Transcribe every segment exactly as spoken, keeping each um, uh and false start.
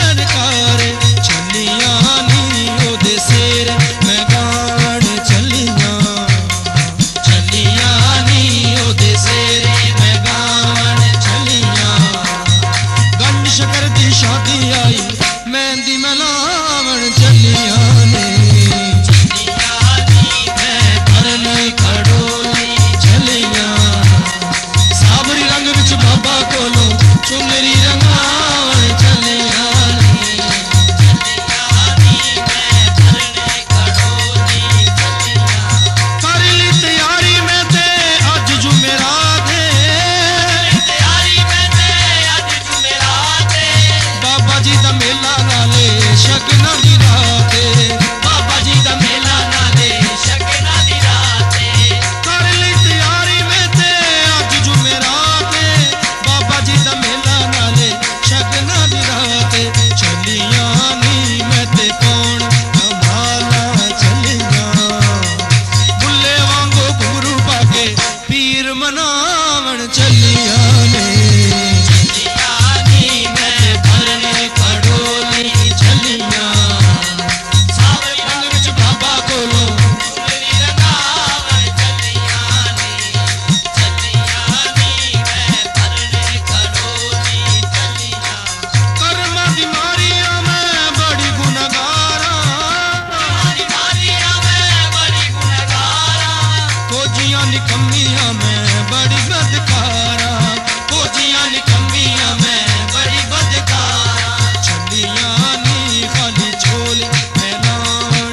सरकार चलियां नी ओदे सिर मैं गाण चलियां चलियां नी ओदे सिर मैं गाण चलियां गंज शकर दी शादी आई मेहंदी मलावण चलियां ने चलियां नी मैं भरन खड़ोली चलियां साबरी रंग विच बाबा कोलों चुनरी रंगावण चलियां ने चलियां नी मैं भरन खड़ोली चलियां कर ली तैयारी मैं ते अज जुमेरात तैयारी मैं ते अज जुमेरात बाबा जी दा मेला नाले शगना दी रात बाबा जी दा मेला नाले शगना दी रात कर ली तैयारी मैं ते अज जुमेरात बाबा जी दा मेला नाले शगना दी रात चलियां नी मैं ते कौन कमाला चलियां बुल्ले वांगो घुंघरू पाके पीर मनावण चलियां ने चलियां नी मैं भरन खड़ोली चलियां सावरी रंग विच बाबा कोलों चुनरी रंगावण चलियां ने चलियां नी मैं भरन खड़ोली चलियां कर्मा दी मारिया मैं बड़ी गुनहगारा कर्मा दी मारिया मैं बड़ी गुनहगारा खोजियां निकम्मियां मैं बड़ी बदकारा खोजियां निकम्मियां मैं बड़ी बदकारा चलियां नी खाली झोल मैं लावण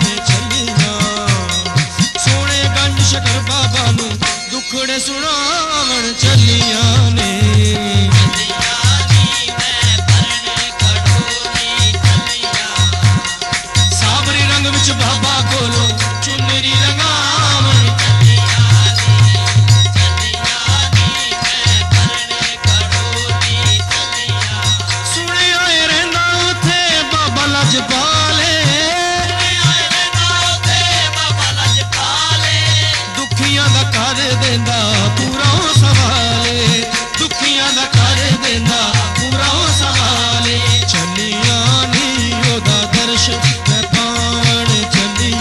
चलियां सोने गंज शकर बाबा नू दुखड़े सुनावण चलियां ने चलियां नी मैं भरन खड़ोली चलियां साबरी रंग विच बाबा कोलों चुनरी रंगावण चलियां ने चलियां नी मैं भरन खड़ोली चलियां सुनिया रहिंदा उत्थे बाबा लजपाले सुनिया रहिंदा उत्थे बाबा लजपाले दुखियां दा कर देंदा पूरा सवाले दुखियां दा कर देंदा पूरा सवाले चलियां नी ओदा दर्श मैं पावण चलियां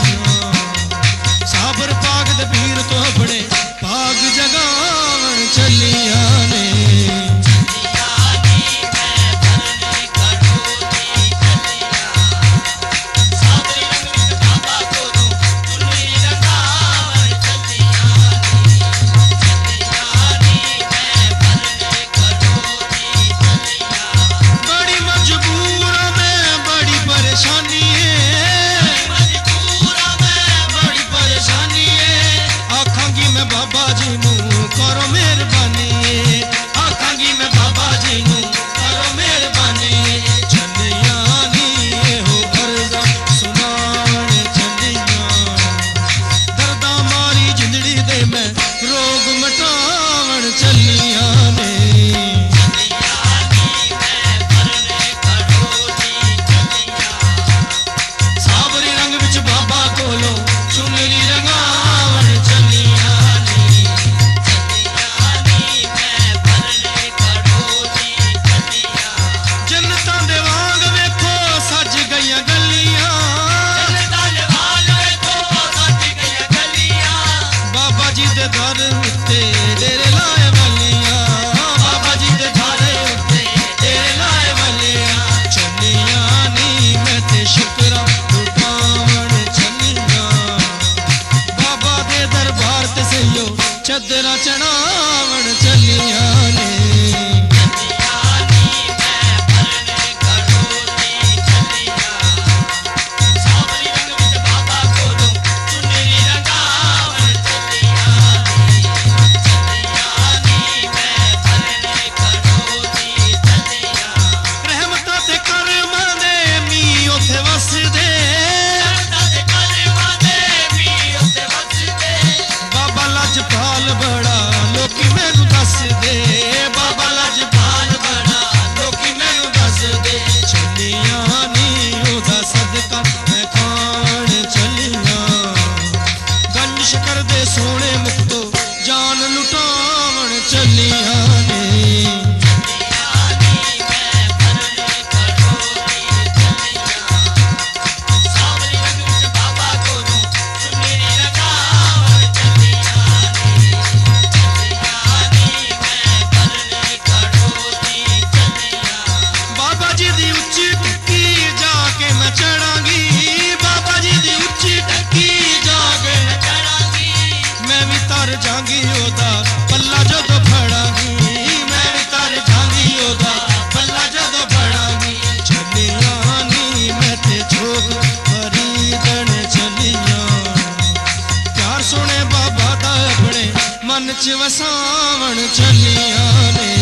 च वसावण चलिया ने